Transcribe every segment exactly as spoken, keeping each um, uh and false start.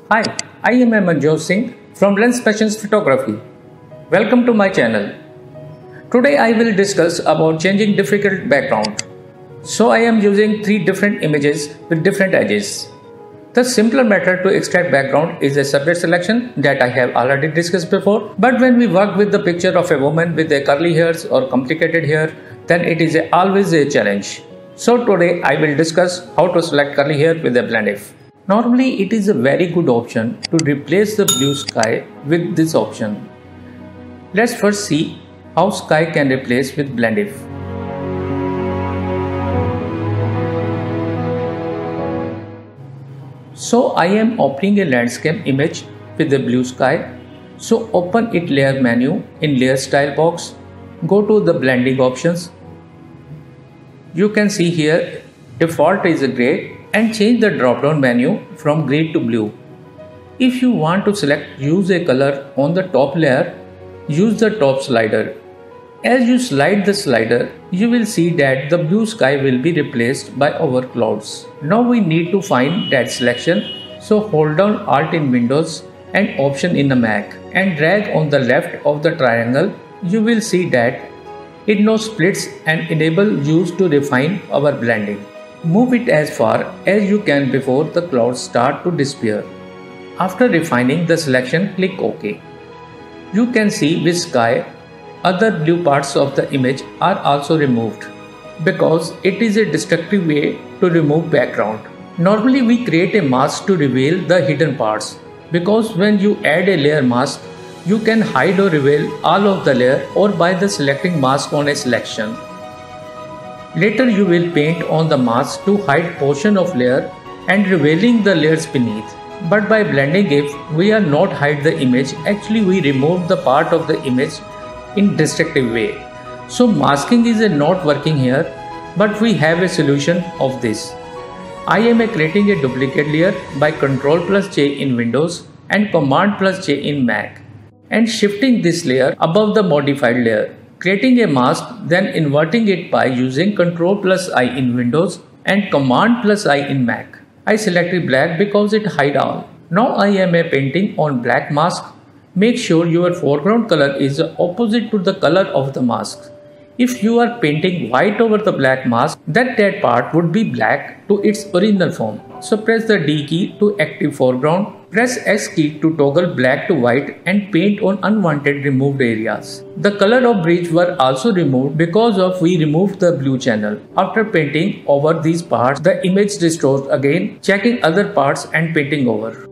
Hi, I am Manjot Singh from Lens Passions Photography. Welcome to my channel. Today I will discuss about changing difficult background. So I am using three different images with different edges. The simpler method to extract background is a subject selection that I have already discussed before. But when we work with the picture of a woman with a curly hairs or complicated hair, then it is a, always a challenge. So today I will discuss how to select curly hair with a blend if. Normally it is a very good option to replace the blue sky with this option. Let's first see how sky can replace with blend if. So I am opening a landscape image with the blue sky. So open it layer menu in layer style box. Go to the blending options. You can see here default is a gray and change the drop down menu from gray to blue. If you want to select use a color on the top layer, use the top slider. As you slide the slider, you will see that the blue sky will be replaced by our clouds. Now we need to find that selection, so hold down Alt in Windows and Option in the Mac and drag on the left of the triangle. You will see that it now splits and enable use to refine our blending. Move it as far as you can before the clouds start to disappear. After refining the selection, click OK. You can see with sky, other blue parts of the image are also removed because it is a destructive way to remove background. Normally we create a mask to reveal the hidden parts because when you add a layer mask, you can hide or reveal all of the layer or by the selecting mask on a selection. Later you will paint on the mask to hide portion of layer and revealing the layers beneath. But by blending if, we are not hide the image, actually we remove the part of the image in destructive way. So masking is a not working here, but we have a solution of this. I am a creating a duplicate layer by Control plus J in Windows and Command plus J in Mac and shifting this layer above the modified layer. Creating a mask, then inverting it by using Control plus I in Windows and Command plus I in Mac. I selected black because it hide all. Now I am a painting on black mask. Make sure your foreground color is opposite to the color of the mask. If you are painting white over the black mask, then that part would be black to its original form. So press the D key to active foreground. Press X key to toggle black to white and paint on unwanted removed areas. The color of bridge were also removed because of we removed the blue channel. After painting over these parts, the image restored again, checking other parts and painting over.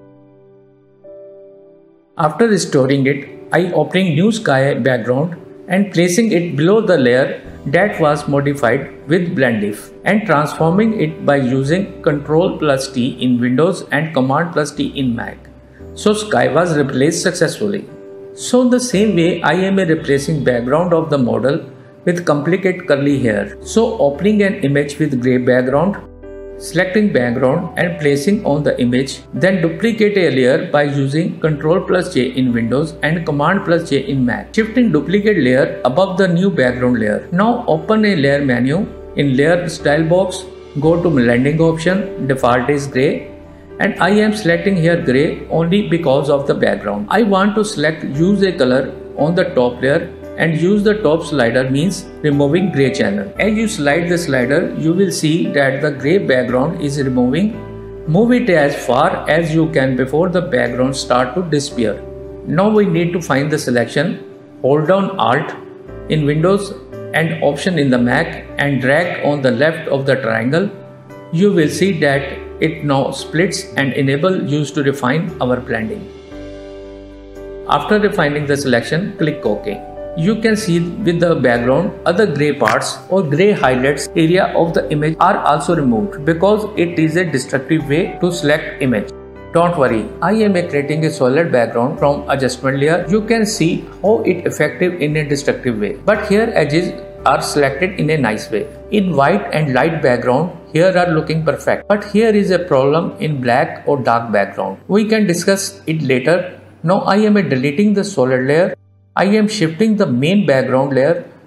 After restoring it, I opening new sky background and placing it below the layer that was modified with blend if and transforming it by using Control plus T in Windows and Command plus T in Mac. So sky was replaced successfully. So the same way I am replacing background of the model with complicated curly hair. So opening an image with grey background, selecting background and placing on the image, then duplicate a layer by using Control plus J in Windows and Command plus J in Mac. Shifting duplicate layer above the new background layer. Now open a layer menu in layer style box, go to blending option, default is grey and I am selecting here grey only because of the background. I want to select use a color on the top layer and use the top slider means removing grey channel. As you slide the slider, you will see that the grey background is removing. Move it as far as you can before the background start to disappear. Now we need to find the selection. Hold down Alt in Windows and Option in the Mac and drag on the left of the triangle. You will see that it now splits and enable use to refine our blending. After refining the selection, click OK. You can see with the background other grey parts or grey highlights area of the image are also removed because it is a destructive way to select image. Don't worry, I am creating a solid background from adjustment layer. You can see how it effective in a destructive way. But here edges are selected in a nice way. In white and light background, here are looking perfect. But here is a problem in black or dark background. We can discuss it later. Now I am deleting the solid layer. I am shifting the main background layer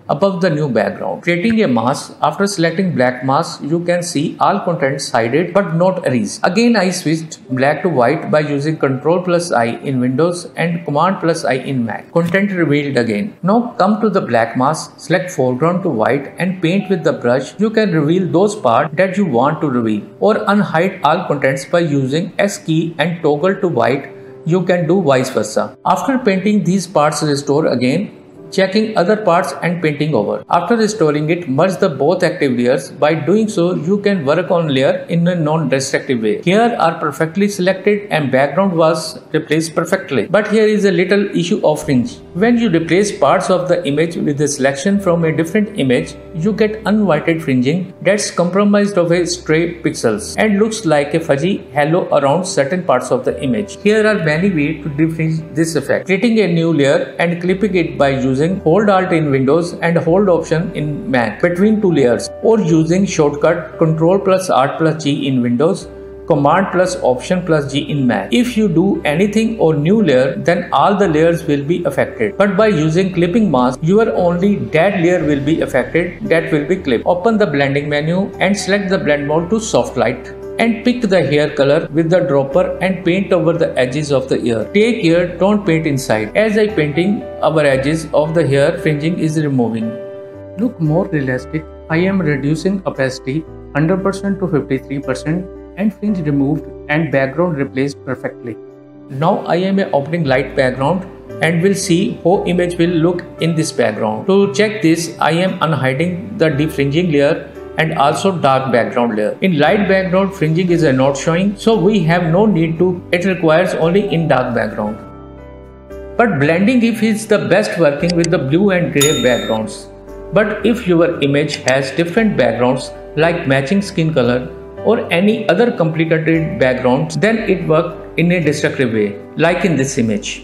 above the new background. Creating a mask. After selecting black mask, you can see all contents hidden but not erased. Again, I switched black to white by using Control plus I in Windows and Command plus I in Mac. Content revealed again. Now come to the black mask, select foreground to white and paint with the brush. You can reveal those parts that you want to reveal or unhide all contents by using S key and toggle to white. You can do vice versa. After painting these parts, restore again, checking other parts and painting over. After restoring it, merge the both active layers. By doing so, you can work on layer in a non-destructive way. Here are perfectly selected and background was replaced perfectly. But here is a little issue of fringe. When you replace parts of the image with a selection from a different image, you get unwanted fringing that's compromised of a stray pixels and looks like a fuzzy halo around certain parts of the image. Here are many ways to defringe this effect. Creating a new layer and clipping it by using Hold Alt in Windows and Hold Option in Mac between two layers, or using shortcut Control plus Alt plus G in Windows, Command plus Option plus G in Mac. If you do anything or new layer, then all the layers will be affected. But by using clipping mask, your only that layer will be affected, that will be clipped. Open the blending menu and select the blend mode to soft light. And pick the hair color with the dropper and paint over the edges of the ear. Take care, don't paint inside. As I painting our edges of the hair, fringing is removing. Look more realistic. I am reducing opacity one hundred percent to fifty-three percent and fringe removed and background replaced perfectly. Now I am opening light background and we'll see how image will look in this background. To check this, I am unhiding the defringing layer and also dark background layer. In light background, fringing is not showing, so we have no need to, it requires only in dark background. But blending if is the best working with the blue and grey backgrounds. But if your image has different backgrounds like matching skin color or any other complicated backgrounds, then it works in a destructive way, like in this image.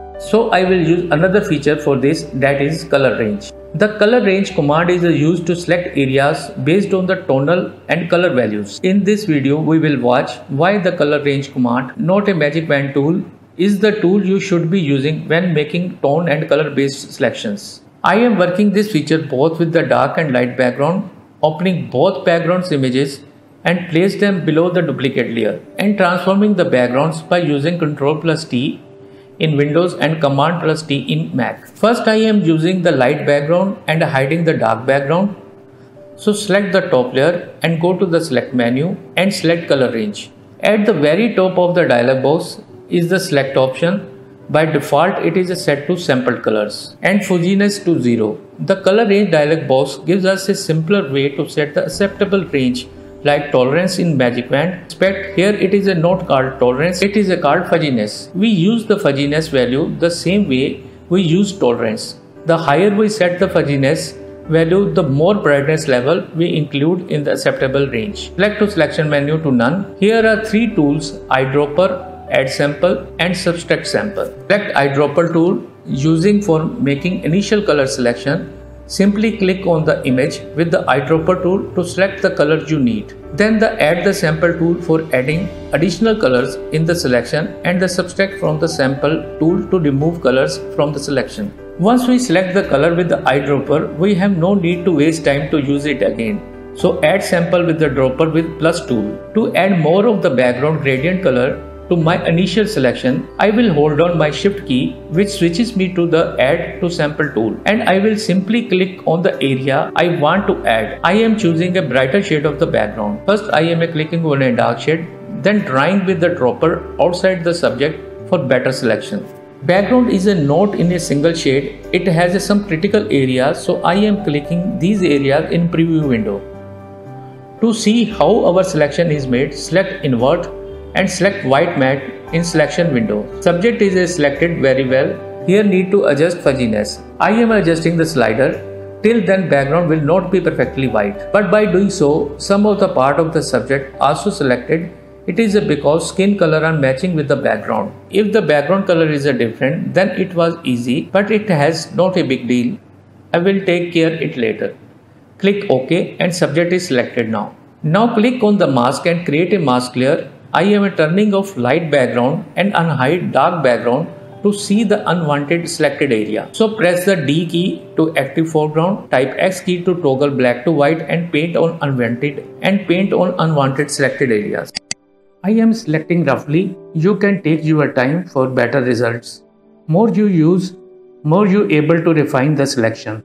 So I will use another feature for this, that is color range. The color range command is used to select areas based on the tonal and color values. In this video, we will watch why the color range command, not a magic wand tool, is the tool you should be using when making tone and color based selections. I am working this feature both with the dark and light background, opening both backgrounds images and place them below the duplicate layer and transforming the backgrounds by using Control plus T in Windows and Command plus T in Mac. First I am using the light background and hiding the dark background. So select the top layer and go to the select menu and select color range. At the very top of the dialog box is the select option. By default it is set to sampled colors and fuzziness to zero. The color range dialog box gives us a simpler way to set the acceptable range like tolerance in magic wand. Expect here it is a not called tolerance, it is a called fuzziness. We use the fuzziness value the same way we use tolerance. The higher we set the fuzziness value, the more brightness level we include in the acceptable range. Select to selection menu to none. Here are three tools: eyedropper, add sample and subtract sample. Select eyedropper tool using for making initial color selection. Simply click on the image with the eyedropper tool to select the color you need. Then the add the sample tool for adding additional colors in the selection and the subtract from the sample tool to remove colors from the selection. Once we select the color with the eyedropper, we have no need to waste time to use it again. So add sample with the dropper with plus tool. To add more of the background gradient color to my initial selection, I will hold on my shift key, which switches me to the add to sample tool, and I will simply click on the area I want to add. I am choosing a brighter shade of the background. First I am clicking on a dark shade, then drawing with the dropper outside the subject for better selection. Background is a not in a single shade, it has some critical areas, so I am clicking these areas in preview window. To see how our selection is made, select invert and select white matte in selection window. Subject is selected very well. Here need to adjust fuzziness. I am adjusting the slider. Till then background will not be perfectly white. But by doing so, some of the part of the subject also selected. It is because skin color are matching with the background. If the background color is different, then it was easy, but it has not a big deal. I will take care it later. Click OK and subject is selected now. Now click on the mask and create a mask layer. I am turning off light background and unhide dark background to see the unwanted selected area. So press the D key to active foreground, type X key to toggle black to white and paint on unwanted and paint on unwanted selected areas. I am selecting roughly. You can take your time for better results. More you use, more you able to refine the selection.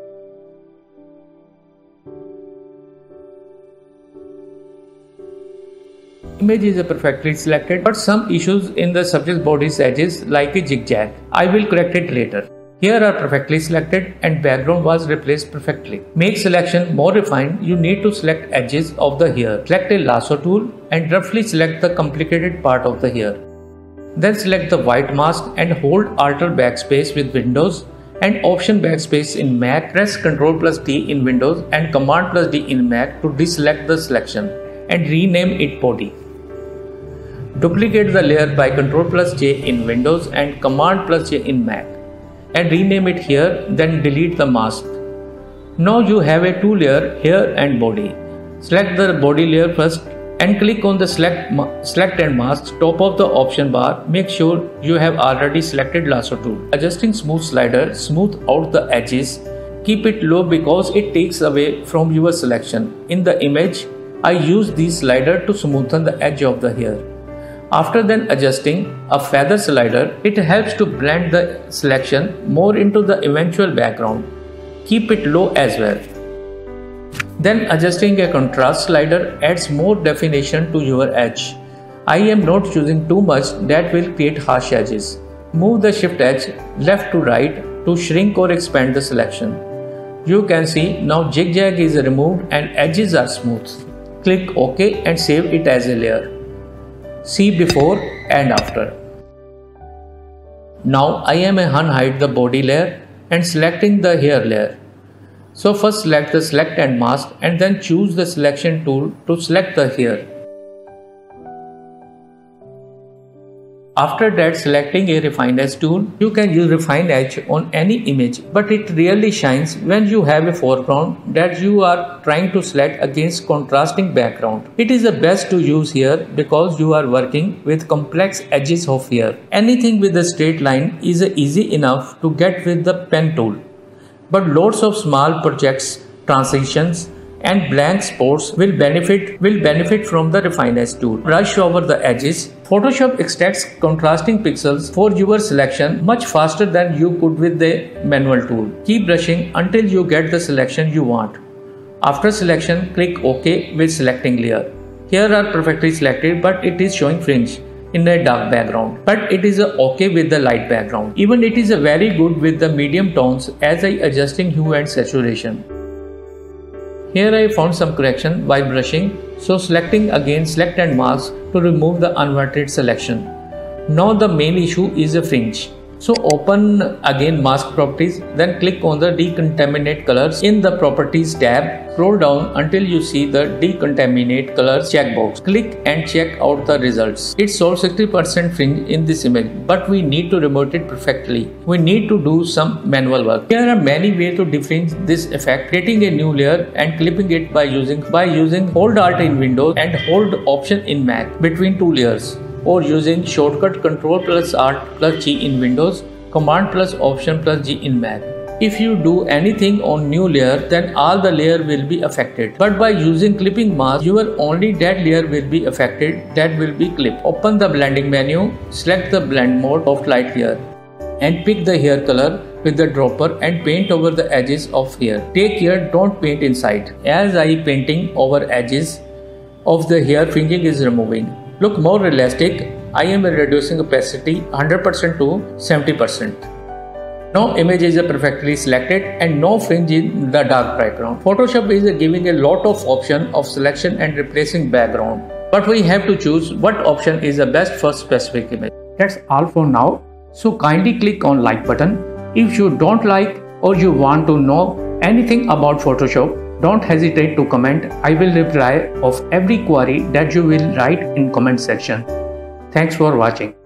Image is perfectly selected, but some issues in the subject body's edges like a zigzag. I will correct it later. Here are perfectly selected and background was replaced perfectly. Make selection more refined, you need to select edges of the hair. Select a lasso tool and roughly select the complicated part of the hair. Then select the white mask and hold Alt backspace with Windows and Option backspace in Mac. Press Ctrl plus D in Windows and Command plus D in Mac to deselect the selection and rename it body. Duplicate the layer by Ctrl plus J in Windows and Command plus J in Mac and rename it here, then delete the mask. Now you have a two layer hair and body. Select the body layer first and click on the select, select and mask top of the option bar. Make sure you have already selected lasso tool. Adjusting smooth slider, smooth out the edges. Keep it low because it takes away from your selection. In the image, I use this slider to smoothen the edge of the hair. After then adjusting a feather slider, it helps to blend the selection more into the eventual background. Keep it low as well. Then adjusting a contrast slider adds more definition to your edge. I am not choosing too much that will create harsh edges. Move the shift edge left to right to shrink or expand the selection. You can see now zigzag is removed and edges are smooth. Click OK and save it as a layer. See before and after. Now I am unhide the body layer and selecting the hair layer. So first select the select and mask and then choose the selection tool to select the hair. After that, selecting a refine edge tool, you can use refine edge on any image, but it really shines when you have a foreground that you are trying to select against contrasting background. It is the best to use here because you are working with complex edges of hair. Anything with a straight line is easy enough to get with the pen tool, but lots of small projects, transitions, and blank spots will benefit will benefit from the refine edge tool. Brush over the edges. Photoshop extracts contrasting pixels for your selection much faster than you could with the manual tool. Keep brushing until you get the selection you want. After selection, click OK with selecting layer. Here are perfectly selected, but it is showing fringe in a dark background, but it is a okay with the light background. Even it is a very good with the medium tones as I adjusting hue and saturation. Here I found some correction while brushing, so selecting again select and mask to remove the unwanted selection. Now the main issue is a fringe. So open again mask properties, then click on the decontaminate colors in the properties tab. Scroll down until you see the decontaminate colors checkbox. Click and check out the results. It shows sixty percent fringe in this image, but we need to remove it perfectly. We need to do some manual work. There are many ways to defringe this effect. Creating a new layer and clipping it by using by using Hold Alt in Windows and Hold Option in Mac between two layers, or using shortcut Control plus Alt plus G in Windows, Command plus Option plus G in Mac. If you do anything on new layer, then all the layer will be affected. But by using clipping mask, your only that layer will be affected, that will be clipped. Open the blending menu, select the blend mode of light hair and pick the hair color with the dropper and paint over the edges of hair. Take care, don't paint inside. As I painting over edges of the hair, fringing is removing. Look more realistic. I am reducing opacity one hundred percent to seventy percent. Now image is perfectly selected and no fringe in the dark background. Photoshop is giving a lot of option of selection and replacing background, but we have to choose what option is the best for specific image. That's all for now. So kindly click on like button. If you don't like or you want to know anything about Photoshop, don't hesitate to comment. I will reply of every query that you will write in comment section. Thanks for watching.